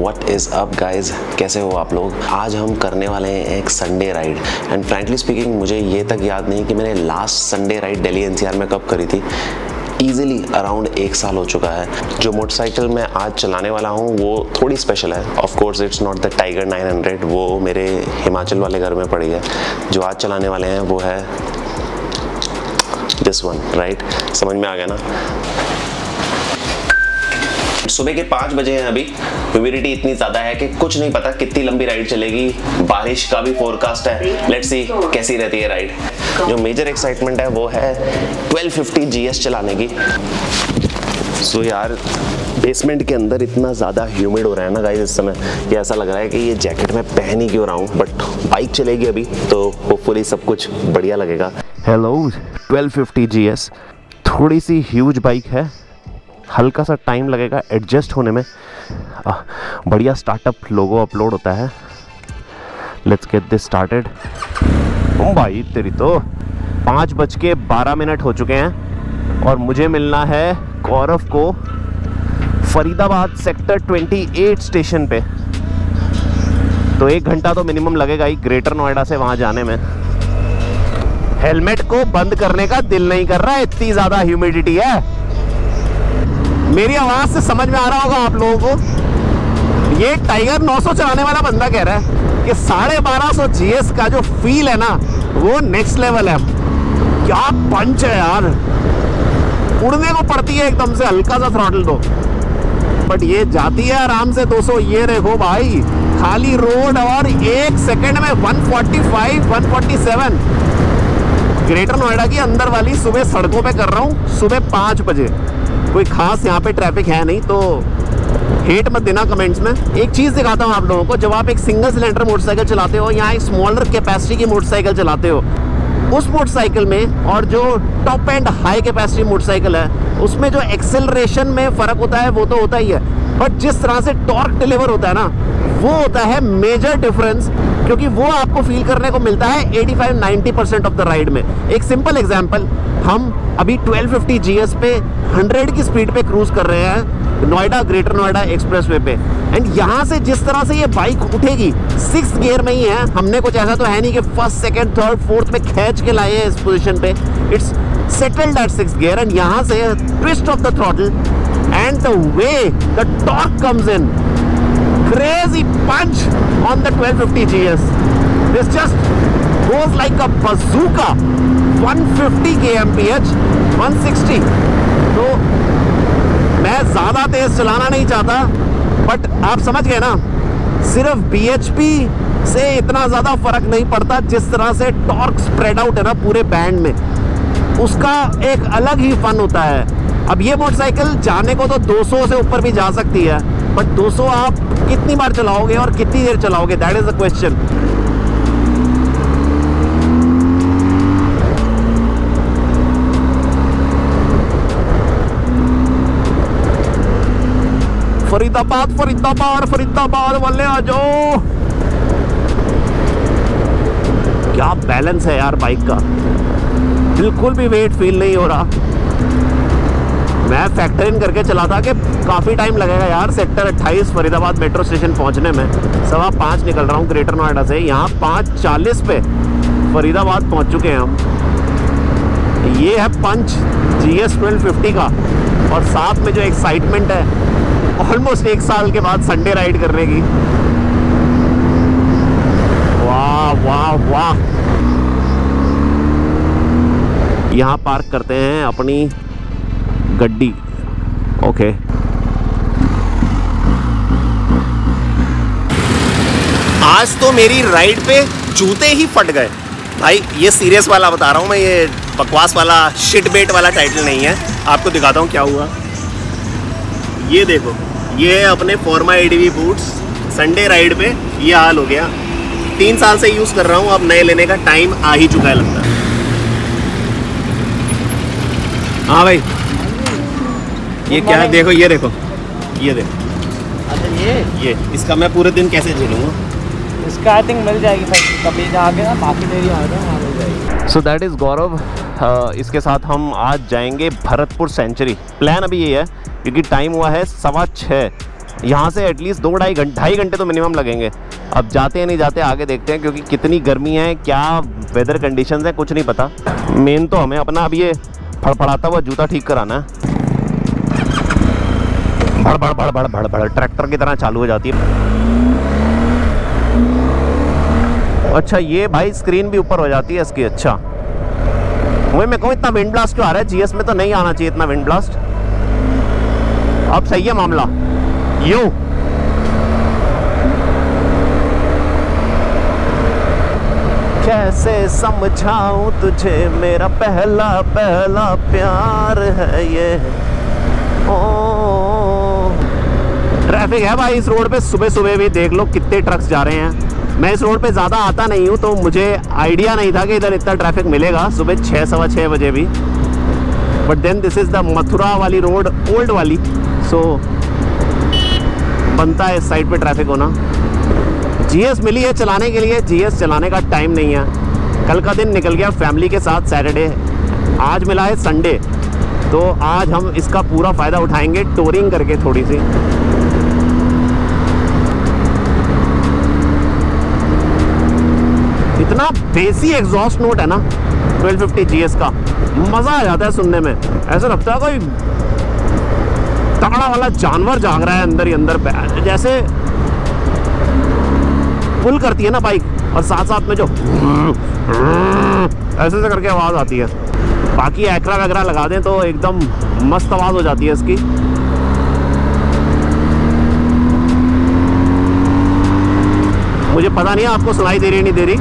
What is up guys, कैसे हो आप लोग। आज हम करने वाले हैं एक Sunday ride and frankly speaking मुझे ये तक याद नहीं कि मैंने last Sunday ride Delhi NCR में कब करी थी। ईजिली अराउंड 1 साल हो चुका है। जो मोटरसाइकिल मैं आज चलाने वाला हूँ वो थोड़ी स्पेशल है। Of course it's not the tiger 900, वो मेरे हिमाचल वाले घर में पड़ी है। जो आज चलाने वाले हैं वो है दिस वन, राइट। समझ में आ गया ना। सुबह के 5 बजे हैं अभी। ह्यूमिडिटी इतनी ज्यादा है कि कुछ नहीं पता कितनी लंबी राइड चलेगी। बारिश का भी फोरकास्ट है। लेट्स सी कैसी रहती है राइड। जो मेजर एक्साइटमेंट है वो है 1250 GS चलाने की। सो यार बेसमेंट के अंदर इतना ज़्यादा ह्यूमिड हो रहा है ना गाइस इस समय कि ऐसा लग रहा है कि ये जैकेट मैं पहन ही क्यों रहा हूँ। बट बाइक चलेगी अभी तो होपफुली सब कुछ बढ़िया लगेगा। हेलो 1250 GS थोड़ी सी ह्यूज बाइक है, हल्का सा टाइम लगेगा एडजस्ट होने में। बढ़िया स्टार्टअप लोगो अपलोड होता है। Let's get this started. भाई तेरी तो 5:12 हो चुके हैं और मुझे मिलना है गौरव को फरीदाबाद सेक्टर 28 स्टेशन पे। तो 1 घंटा तो मिनिमम लगेगा ही ग्रेटर नोएडा से वहां जाने में। हेलमेट को बंद करने का दिल नहीं कर रहा है, इतनी ज्यादा ह्यूमिडिटी है। मेरी आवाज से समझ में आ रहा होगा आप लोगों को, ये टाइगर 900 चलाने वाला बंदा कह रहा है कि 1250 GS का जो फील है ना वो नेक्स्ट लेवल है। क्या पंच है यार, उड़ने को पड़ती है एकदम से, हल्का सा थ्रॉटल दो बट ये जाती है आराम से 200। ये देखो भाई खाली रोड और 1 सेकंड में 145 147। ग्रेटर नोएडा की अंदर वाली सुबह सड़कों पे कर रहा हूँ, सुबह 5 बजे। कोई खास यहाँ पे ट्रैफिक है नहीं तो हेट मत देना कमेंट्स में। एक चीज़ दिखाता हूँ आप लोगों को, जब आप एक सिंगल सिलेंडर मोटरसाइकिल चलाते हो या एक स्मॉलर कैपेसिटी की मोटरसाइकिल चलाते हो, उस मोटरसाइकिल में और जो top end high capacity motorcycle है उसमें जो एक्सेलरेशन में फ़र्क होता है वो तो होता ही है, बट जिस तरह से टॉर्क डिलीवर होता है ना वो होता है मेजर डिफरेंस, क्योंकि वो आपको फील करने को मिलता है 85-90% ऑफ द राइड में। एक सिंपल एग्जांपल, हम अभी 1250 GS पे 100 की स्पीड पे क्रूज कर रहे हैं नोएडा ग्रेटर नोएडा एक्सप्रेसवे पे, एंड यहाँ से जिस तरह से ये बाइक उठेगी 6th गियर में ही है। हमने कुछ ऐसा तो है नहीं कि 1st, 2nd, 3rd, 4th में खींच के लाए हैं इस पोजीशन पे। It's settled at 6th gear and यहाँ से twist of the throttle and the way the torque comes in, crazy punch on the 1250 GS. This just goes like a bazooka. 150 kmph, 160। तो मैं ज़्यादा तेज़ चलाना नहीं चाहता बट आप समझ गए ना, सिर्फ BHP से इतना ज़्यादा फ़र्क नहीं पड़ता जिस तरह से टॉर्क स्प्रेड आउट है ना पूरे बैंड में, उसका एक अलग ही फन होता है। अब ये मोटरसाइकिल जाने को तो 200 से ऊपर भी जा सकती है, बट 200 आप कितनी बार चलाओगे और कितनी देर चलाओगे, that is the question. Faridabad Faridabad Faridabad वाले आ जाओ। क्या बैलेंस है यार बाइक का, बिल्कुल भी वेट फील नहीं हो रहा। मैं फैक्टर इन करके चला था कि काफ़ी टाइम लगेगा यार सेक्टर 28 फरीदाबाद मेट्रो स्टेशन पहुंचने में। 5:15 निकल रहा हूँ ग्रेटर नोएडा से, यहाँ 5:40 पे फरीदाबाद पहुंच चुके हैं हम। ये है पंच GS 1250 का, और साथ में जो एक्साइटमेंट है ऑलमोस्ट 1 साल के बाद संडे राइड करने की। वाह वाह वाह। यहाँ पार्क करते हैं अपनी गड्डी। ओके आज तो मेरी राइड पे जूते ही फट गए भाई। ये सीरियस वाला बता रहा हूँ मैं, ये बकवास वाला शिट बेट वाला टाइटल नहीं है। आपको दिखाता हूँ क्या हुआ। ये देखो, ये अपने फॉर्मा ADV बूट्स संडे राइड पे ये हाल हो गया। 3 साल से यूज़ कर रहा हूँ, अब नए लेने का टाइम आ ही चुका है लगता है। हाँ भाई ये क्या है, देखो ये देखो, ये देखो। अच्छा ये इसका मैं पूरे दिन कैसे झेलूँगा? इसका आई थिंक मिल जाएगी भाई, कभी जाके ना बाकी देरी आ जाए वहाँ मिल जाएगी। So that is Gaurav. इसके साथ हम आज जाएंगे भरतपुर सेंचुरी। प्लान अभी ये है क्योंकि टाइम हुआ है 6:15 यहाँ से एटलीस्ट 2-2.5 घंटे तो मिनिमम लगेंगे। अब जाते हैं नहीं जाते आगे देखते हैं, क्योंकि कितनी गर्मी है, क्या वेदर कंडीशंस है, कुछ नहीं पता। मेन तो हमें अपना अब ये फड़फड़ाता हुआ जूता ठीक कराना है। भड़ भड़ भड़ भड़ भड़ भड़ ट्रैक्टर की तरह चालू हो जाती है। अच्छा ये भाई स्क्रीन भी ऊपर हो जाती है इसकी। अच्छा वही मैं कहूँ, इतना विंड ब्लास्ट क्यों आ रहा है? जीएस में तो नहीं आना चाहिए इतना विंड ब्लास्ट। अब सही है मामला। यो कैसे समझाऊं तुझे, मेरा पहला पहला प्यार है ये। ओ ट्रैफिक है भाई इस रोड पे, सुबह सुबह भी देख लो कितने ट्रक्स जा रहे हैं। मैं इस रोड पे ज़्यादा आता नहीं हूँ तो मुझे आइडिया नहीं था कि इधर इतना ट्रैफिक मिलेगा सुबह 6 सवा 6 बजे भी। But then this is the Mathura वाली रोड, ओल्ड वाली, सो बनता है इस साइड पे ट्रैफिक होना। जीएस मिली है चलाने के लिए, जीएस चलाने का टाइम नहीं है। कल का दिन निकल गया फैमिली के साथ सैटरडे, आज मिला है संडे, तो आज हम इसका पूरा फ़ायदा उठाएंगे टूरिंग करके थोड़ी सी। इतना बेसी एग्जॉस्ट नोट है ना 1250 जीएस का, मज़ा आ जाता है सुनने में। ऐसा लगता है कोई तगड़ा वाला जानवर जाग रहा है अंदर ही अंदर, जैसे पुल करती है ना बाइक और साथ साथ में जो ऐसे करके आवाज़ आती है। बाकी एक्रा वगैरह लगा दें तो एकदम मस्त आवाज़ हो जाती है इसकी। मुझे पता नहीं है आपको सुनाई दे रही नहीं दे रही।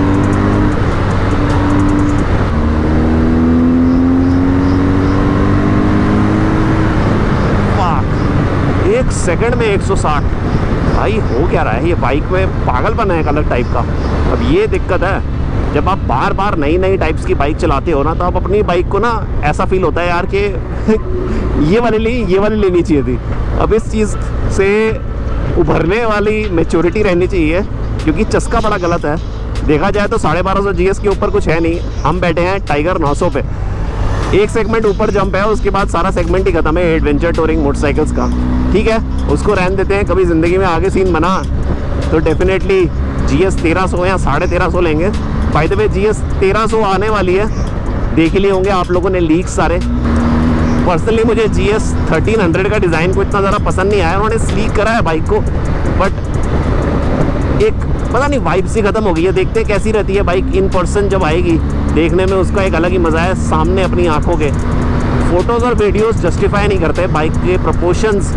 एक सेकंड में 160। भाई हो क्या रहा है ये बाइक में? पागलपन है एक अलग टाइप का। अब ये दिक्कत है, जब आप बार बार नई नई टाइप्स की बाइक चलाते हो ना, तो आप अपनी बाइक को ना ऐसा फील होता है यार कि ये वाली लेनी चाहिए थी। अब इस चीज़ से उभरने वाली मैच्योरिटी रहनी चाहिए, क्योंकि चस्का बड़ा गलत है। देखा जाए तो 1250 जीएस के ऊपर कुछ है नहीं। हम बैठे हैं टाइगर 900 पे, एक सेगमेंट ऊपर जंप है, उसके बाद सारा सेगमेंट ही खत्म है एडवेंचर टूरिंग मोटरसाइकिल्स का। ठीक है, उसको रहने देते हैं। कभी ज़िंदगी में आगे सीन बना तो डेफिनेटली जीएस 1300 या 1350 लेंगे। बाय द वे जीएस 1300 आने वाली है, देख ही लिए होंगे आप लोगों ने लीक सारे। पर्सनली मुझे जीएस 1300 का डिज़ाइन को इतना ज़्यादा पसंद नहीं आया। उन्होंने स्लीक करा है बाइक को, बट एक पता नहीं वाइब सी ख़त्म हो गई है। देखते हैं कैसी रहती है बाइक इन पर्सन जब आएगी, देखने में उसका एक अलग ही मज़ा है। सामने अपनी आंखों के फ़ोटोज़ और वीडियोस जस्टिफाई नहीं करते बाइक के प्रोपोर्शंस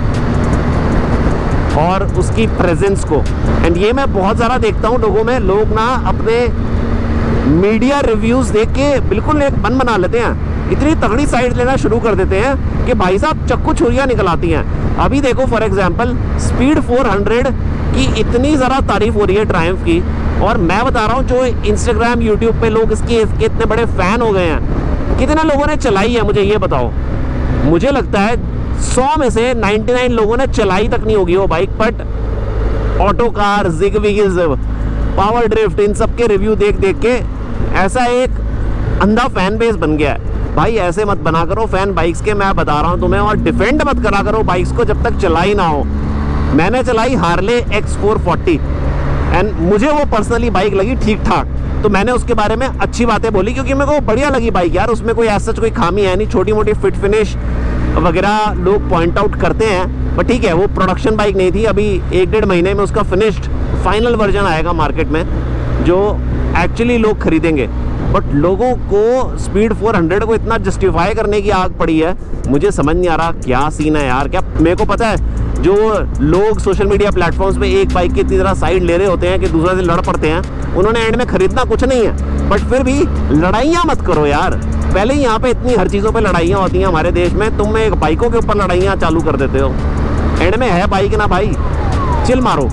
और उसकी प्रेजेंस को। एंड ये मैं बहुत ज़्यादा देखता हूँ लोगों में, लोग ना अपने मीडिया रिव्यूज़ देख के बिल्कुल एक मन बना लेते हैं, इतनी तगड़ी साइड लेना शुरू कर देते हैं कि भाई साहब चक्कू छुरियाँ निकल आती हैं। अभी देखो फॉर एग्जांपल स्पीड 400 की इतनी ज़्यादा तारीफ हो रही है ट्रायम्फ की, और मैं बता रहा हूँ जो इंस्टाग्राम यूट्यूब पे लोग इसके इतने बड़े फ़ैन हो गए हैं, कितने लोगों ने चलाई है मुझे ये बताओ। मुझे लगता है 100 में से 99 लोगों ने चलाई तक नहीं होगी वो bike. But auto car, ZigWheels, power drift, इन सब के रिव्यू देख देख के ऐसा एक अंधा फैन बेस बन गया है। भाई ऐसे मत बना करो फैन बाइक्स के, मैं बता रहा हूँ तुम्हें, और डिफेंड मत करा करो बाइक्स को जब तक चलाई ना हो। मैंने चलाई हार्ले X440 एंड मुझे वो पर्सनली बाइक लगी ठीक ठाक, तो मैंने उसके बारे में अच्छी बातें बोली, क्योंकि मेरे को बढ़िया लगी बाइक यार। उसमें कोई ऐसा कोई खामी है नहीं, छोटी मोटी फिट फिनिश वगैरह लोग पॉइंट आउट करते हैं, पर ठीक है वो प्रोडक्शन बाइक नहीं थी। अभी 1-1.5 महीने में उसका फिनिश्ड फाइनल वर्जन आएगा मार्केट में जो एक्चुअली लोग खरीदेंगे। बट लोगों को स्पीड 400 को इतना जस्टिफाई करने की आग पड़ी है, मुझे समझ नहीं आ रहा क्या सीन है यार। क्या मेरे को पता है जो लोग सोशल मीडिया प्लेटफॉर्म्स पे एक बाइक की इतनी तरह साइड ले रहे होते हैं कि दूसरा से लड़ पड़ते हैं, उन्होंने एंड में खरीदना कुछ नहीं है, बट फिर भी लड़ाइयाँ मत करो यार। पहले ही यहाँ पे इतनी हर चीज़ों पे लड़ाइयाँ होती हैं हमारे देश में, तुम एक बाइकों के ऊपर लड़ाइयाँ चालू कर देते हो। एंड में है बाइक ना भाई, चिल मारो।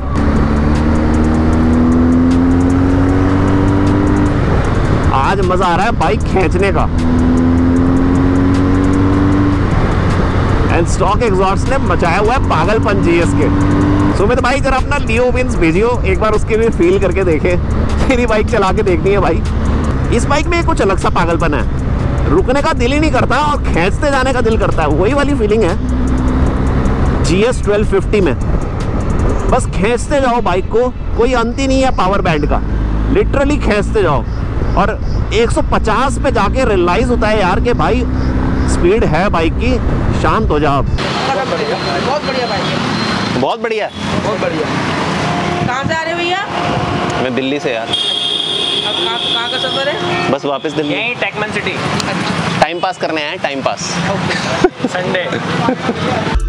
आज मज़ा आ रहा है बाइक खींचने का। एंड स्टॉक एग्जॉस्ट ने मचाया हुआ है पागलपन जीएस के। सुमित भाई जरा अपना लियो विंस भेजियो, एक बार उसके भी फील करके देखे। मेरी बाइक चला के देखनी है भाई। इस बाइक में कुछ अलग सा पागलपन है, रुकने का दिल ही नहीं करता और खींचते जाने का दिल करता है, वही वाली फीलिंग है GS 1250 में। बस खींचते जाओ बाइक को, कोई अंत ही नहीं है पावर बैंड का, लिटरली खींचते जाओ। और 150 पे जाके रियलाइज होता है यार कि भाई स्पीड है बाइक की, शांत हो जाओ। बहुत बढ़िया बाइक है, बहुत बढ़िया है, बहुत बढ़िया। कहाँ से आ रहे हो भैया? मैं दिल्ली से यार। अब कहाँ का सफर है? बस वापस दिल्ली। यहीं टेकमन सिटी। टाइम पास करने आए हैं, टाइम पास। संडे।